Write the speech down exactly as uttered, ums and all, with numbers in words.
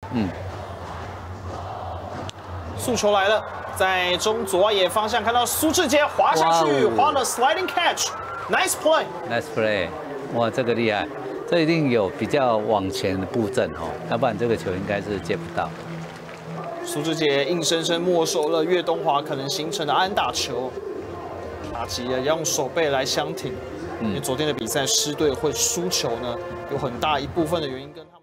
嗯， 速球来了，在中左外野方向看到苏志杰滑下去，滑了 sliding catch，nice play，nice play， 哇，这个厉害，这一定有比较往前的布阵哦，要不然这个球应该是接不到。 苏志杰硬生生没收了岳东华可能形成的安打球，打击了要用手背来相挺，因为昨天的比赛狮队会输球呢，有很大一部分的原因跟他。